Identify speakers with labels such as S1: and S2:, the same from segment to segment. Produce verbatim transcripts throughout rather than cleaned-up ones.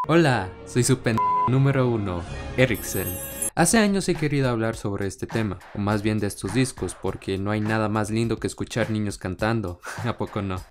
S1: Hola, soy su pen número uno, Eriksen. Hace años he querido hablar sobre este tema, o más bien de estos discos, porque no hay nada más lindo que escuchar niños cantando, ¿a poco no?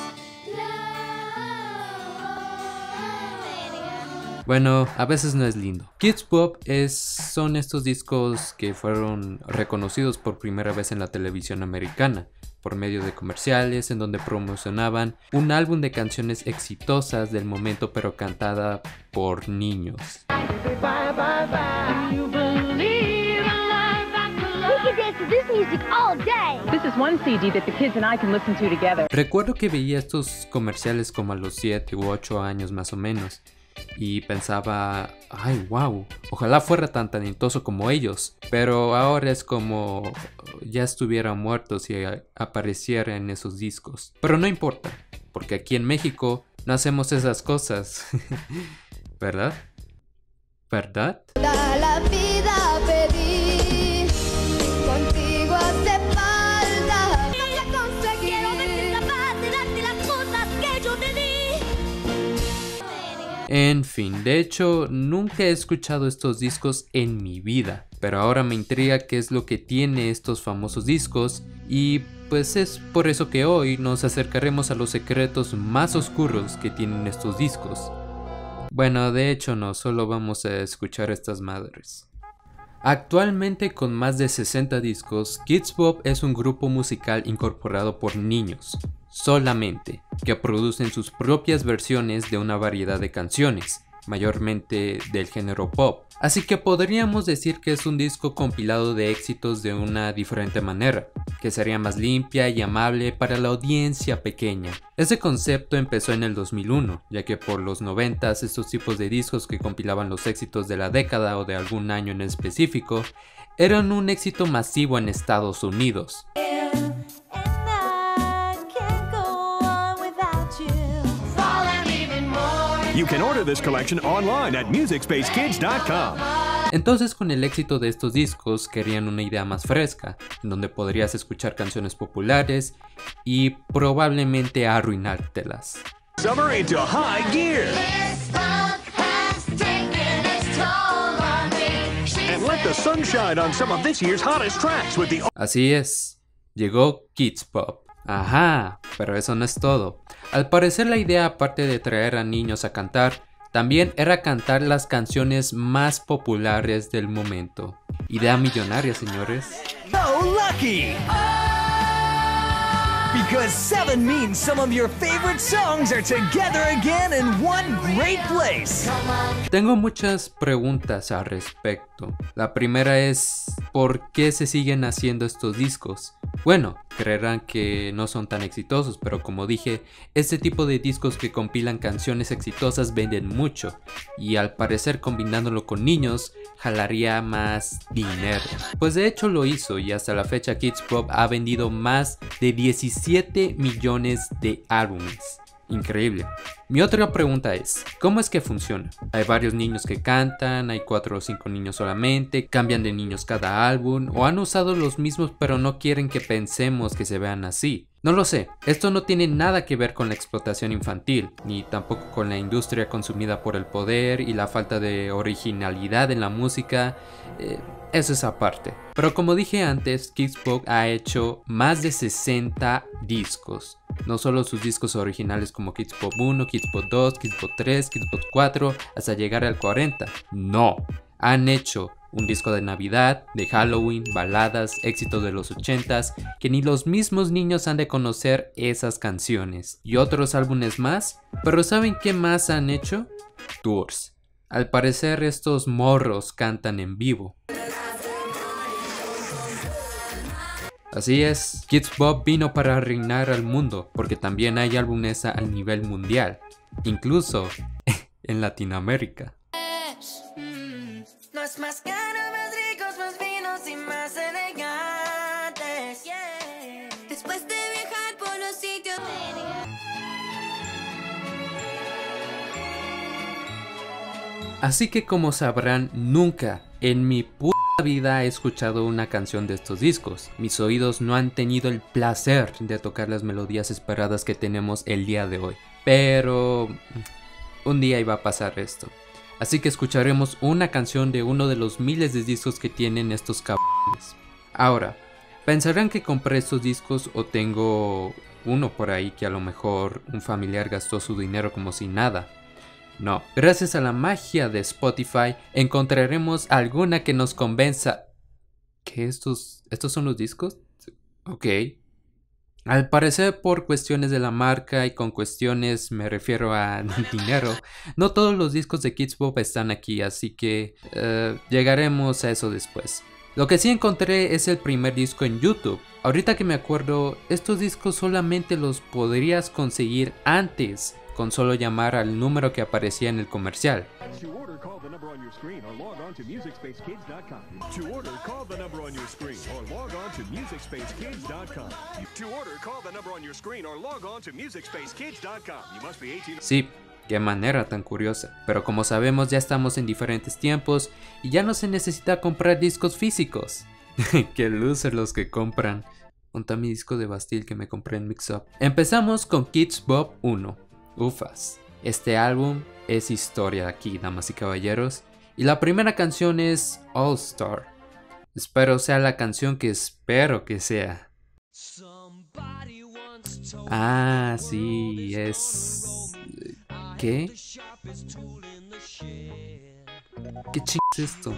S1: Bueno, a veces no es lindo. Kidz Bop es, son estos discos que fueron reconocidos por primera vez en la televisión americana, por medio de comerciales en donde promocionaban un álbum de canciones exitosas del momento pero cantada por niños. Recuerdo que veía estos comerciales como a los siete u ocho años más o menos. Y pensaba, ay wow, ojalá fuera tan talentoso como ellos. Pero ahora es como ya estuvieran muertos si apareciera en esos discos. Pero no importa, porque aquí en México no hacemos esas cosas. ¿Verdad? ¿Verdad?
S2: Da la vida pedí, contigo hace falta. Voy a conseguir. Quiero ver capaz de darte las cosas que yo te di.
S1: En fin, de hecho, nunca he escuchado estos discos en mi vida, pero ahora me intriga qué es lo que tiene estos famosos discos y pues es por eso que hoy nos acercaremos a los secretos más oscuros que tienen estos discos. Bueno, de hecho no, solo vamos a escuchar estas madres. Actualmente con más de sesenta discos, Kidz Bop es un grupo musical incorporado por niños, solamente, que producen sus propias versiones de una variedad de canciones, mayormente del género pop. Así que podríamos decir que es un disco compilado de éxitos de una diferente manera, que sería más limpia y amable para la audiencia pequeña. Este concepto empezó en el dos mil uno, ya que por los noventas estos tipos de discos que compilaban los éxitos de la década o de algún año en específico, eran un éxito masivo en Estados Unidos.
S3: You can order this collection online at music space kids dot com.
S1: Entonces, con el éxito de estos discos querían una idea más fresca, en donde podrías escuchar canciones populares y probablemente arruinártelas.
S3: Summer into high gear. And let the sun shine on some of this year's hottest tracks with the...
S1: Así es, llegó Kidz Bop. Ajá, pero eso no es todo. Al parecer la idea, aparte de traer a niños a cantar, también era cantar las canciones más populares del momento. Idea millonaria, señores.
S4: Oh, lucky! Because seven means some of your favorite songs are together again in one great place.
S1: Tengo muchas preguntas al respecto. La primera es, ¿por qué se siguen haciendo estos discos? Bueno, creerán que no son tan exitosos, pero como dije, este tipo de discos que compilan canciones exitosas venden mucho, y al parecer combinándolo con niños, jalaría más dinero. Pues de hecho lo hizo, y hasta la fecha Kidz Bop ha vendido más de diecisiete millones de álbumes. Increíble. Mi otra pregunta es, ¿cómo es que funciona? Hay varios niños que cantan, hay cuatro o cinco niños solamente, cambian de niños cada álbum, o han usado los mismos pero no quieren que pensemos que se vean así. No lo sé, esto no tiene nada que ver con la explotación infantil, ni tampoco con la industria consumida por el poder y la falta de originalidad en la música, eh, eso es aparte. Pero como dije antes, Kidz Bop ha hecho más de sesenta discos. No solo sus discos originales como Kidz Bop uno, Kidz Bop dos, Kidz Bop tres, Kidz Bop cuatro, hasta llegar al cuarenta. No, han hecho un disco de Navidad, de Halloween, baladas, éxitos de los ochentas, que ni los mismos niños han de conocer esas canciones. Y otros álbumes más, pero ¿saben qué más han hecho? Tours. Al parecer estos morros cantan en vivo. Así es, Kidz Bop vino para reinar al mundo, porque también hay álbumes a nivel mundial, incluso en Latinoamérica.
S2: No es más caro, más ricos, más finos y más elegantes. Yeah. Después de viajar por los sitios.
S1: Así que como sabrán, nunca en mi puta vida he escuchado una canción de estos discos. Mis oídos no han tenido el placer de tocar las melodías esperadas que tenemos el día de hoy. Pero un día iba a pasar esto. Así que escucharemos una canción de uno de los miles de discos que tienen estos cabrones. Ahora, pensarán que compré estos discos o tengo uno por ahí que a lo mejor un familiar gastó su dinero como si nada. No, gracias a la magia de Spotify encontraremos alguna que nos convenza. ¿Qué estos? ¿Estos son los discos? Ok. Al parecer por cuestiones de la marca y con cuestiones me refiero a dinero, no todos los discos de Kidz Bop están aquí, así que uh, llegaremos a eso después. Lo que sí encontré es el primer disco en YouTube. Ahorita que me acuerdo, estos discos solamente los podrías conseguir antes con solo llamar al número que aparecía en el comercial.
S3: To order, call the number on your screen or log on to music space kids dot com. To order, call the number on your screen or log on to music space kids dot com. To order, call the number on your screen or log on to music space kids dot com. You must be eighteen.
S1: Sí, qué manera tan curiosa. Pero como sabemos ya estamos en diferentes tiempos y ya no se necesita comprar discos físicos. Qué loser los que compran. Monta mi disco de Bastille que me compré en Mix Up. Empezamos con Kidz Bop uno. Ufas. Este álbum es historia aquí, damas y caballeros. Y la primera canción es All Star. Espero sea la canción que espero que sea. Ah, sí, es... ¿Qué? ¿Qué ching es esto?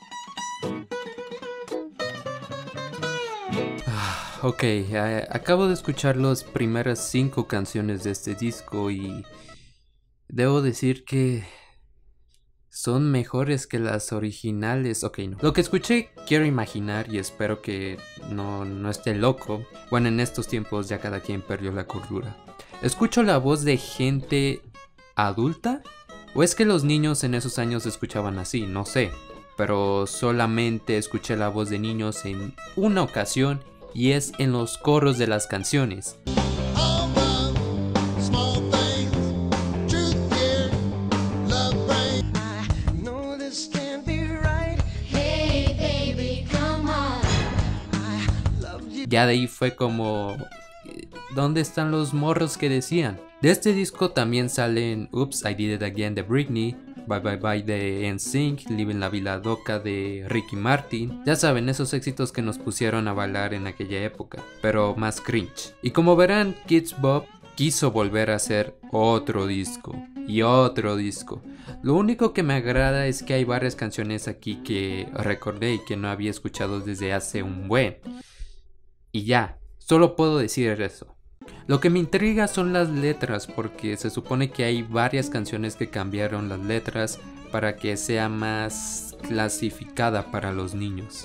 S1: Ah, ok, eh, acabo de escuchar las primeras cinco canciones de este disco y... debo decir que son mejores que las originales. Ok, no. Lo que escuché quiero imaginar y espero que no, no esté loco. Bueno, en estos tiempos ya cada quien perdió la cordura. ¿Escucho la voz de gente adulta? ¿O es que los niños en esos años escuchaban así? No sé. Pero solamente escuché la voz de niños en una ocasión y es en los coros de las canciones. Ya de ahí fue como... ¿dónde están los morros que decían? De este disco también salen Oops, I Did It Again de Britney, Bye Bye Bye de N Sync, Living la Vida Loca de Ricky Martin. Ya saben, esos éxitos que nos pusieron a bailar en aquella época, pero más cringe. Y como verán, Kidz Bop quiso volver a hacer otro disco y otro disco. Lo único que me agrada es que hay varias canciones aquí que recordé y que no había escuchado desde hace un buen. Y ya, solo puedo decir eso. Lo que me intriga son las letras, porque se supone que hay varias canciones que cambiaron las letras para que sea más clasificada para los niños.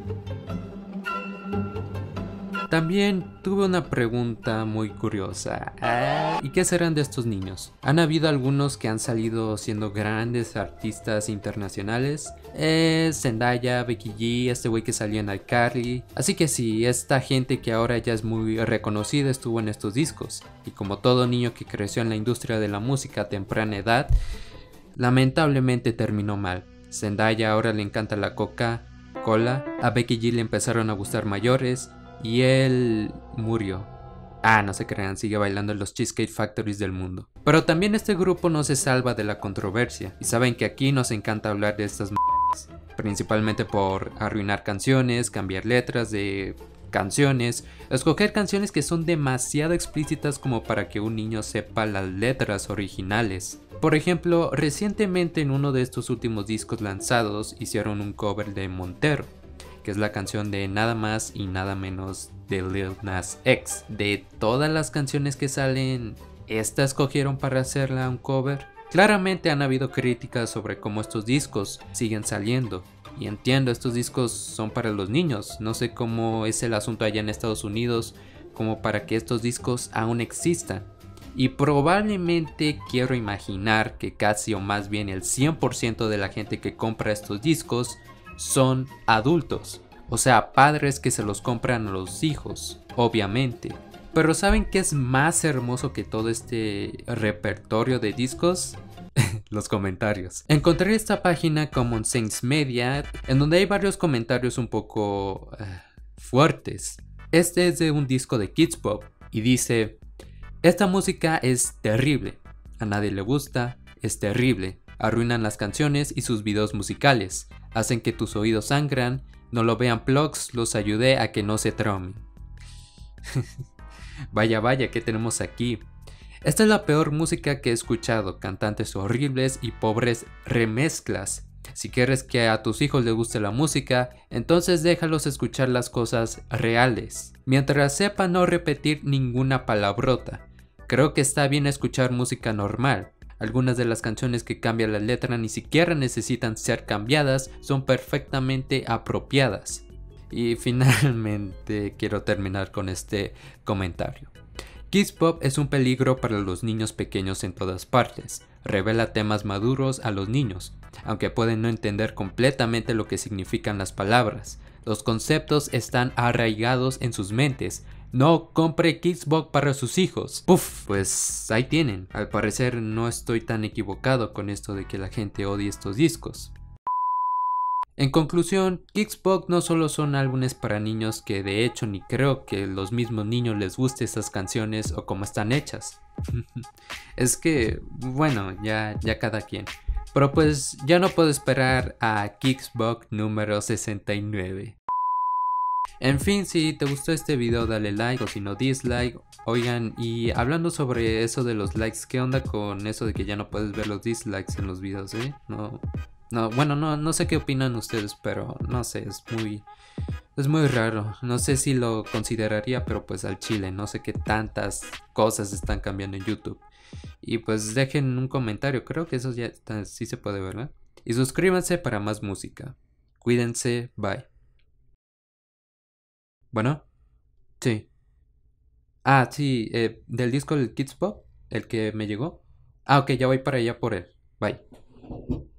S1: También tuve una pregunta muy curiosa. Ah, ¿y qué serán de estos niños? Han habido algunos que han salido siendo grandes artistas internacionales. Eh, Zendaya, Becky G, este güey que salió en iCarly. Así que sí, esta gente que ahora ya es muy reconocida estuvo en estos discos. Y como todo niño que creció en la industria de la música a temprana edad, lamentablemente terminó mal. Zendaya ahora le encanta la Coca-Cola. A Becky G le empezaron a gustar mayores. Y él murió. Ah, no se crean, sigue bailando en los Cheesecake Factories del mundo. Pero también este grupo no se salva de la controversia. Y saben que aquí nos encanta hablar de estas m******. Principalmente por arruinar canciones, cambiar letras de canciones, escoger canciones que son demasiado explícitas como para que un niño sepa las letras originales. Por ejemplo, recientemente en uno de estos últimos discos lanzados hicieron un cover de Montero, que es la canción de nada más y nada menos de Lil Nas X. De todas las canciones que salen, ¿esta escogieron para hacerla un cover? Claramente han habido críticas sobre cómo estos discos siguen saliendo. Y entiendo, estos discos son para los niños. No sé cómo es el asunto allá en Estados Unidos como para que estos discos aún existan. Y probablemente quiero imaginar que casi o más bien el cien por ciento de la gente que compra estos discos son adultos, o sea, padres que se los compran a los hijos, obviamente. Pero ¿saben qué es más hermoso que todo este repertorio de discos? Los comentarios. Encontré esta página Common Sense Media, en donde hay varios comentarios un poco uh, fuertes. Este es de un disco de Kidz Bop y dice: esta música es terrible, a nadie le gusta, es terrible. Arruinan las canciones y sus videos musicales. Hacen que tus oídos sangran. No lo vean plugs, los ayudé a que no se traumen. Vaya, vaya, ¿qué tenemos aquí? Esta es la peor música que he escuchado. Cantantes horribles y pobres remezclas. Si quieres que a tus hijos les guste la música, entonces déjalos escuchar las cosas reales. Mientras sepa no repetir ninguna palabrota. Creo que está bien escuchar música normal. Algunas de las canciones que cambian la letra ni siquiera necesitan ser cambiadas, son perfectamente apropiadas. Y finalmente quiero terminar con este comentario. Kidz Bop es un peligro para los niños pequeños en todas partes. Revela temas maduros a los niños, aunque pueden no entender completamente lo que significan las palabras. Los conceptos están arraigados en sus mentes. No compre Kidz Bop para sus hijos. Puf, pues ahí tienen. Al parecer no estoy tan equivocado con esto de que la gente odie estos discos. En conclusión, Kidz Bop no solo son álbumes para niños, que de hecho ni creo que los mismos niños les guste estas canciones o cómo están hechas. Es que, bueno, ya, ya cada quien. Pero pues ya no puedo esperar a Kidz Bop número sesenta y nueve. En fin, si te gustó este video dale like o si no dislike. Oigan, y hablando sobre eso de los likes, ¿qué onda con eso de que ya no puedes ver los dislikes en los videos, eh? No... No, bueno, no, no sé qué opinan ustedes, pero no sé, es muy, es muy raro. No sé si lo consideraría, pero pues al chile, no sé qué tantas cosas están cambiando en YouTube. Y pues dejen un comentario, creo que eso ya está, sí se puede ver, ¿verdad? Y suscríbanse para más música. Cuídense, bye. Bueno, sí. Ah, sí, eh, del disco del Kidz Bop, el que me llegó. Ah, ok, ya voy para allá por él. Bye.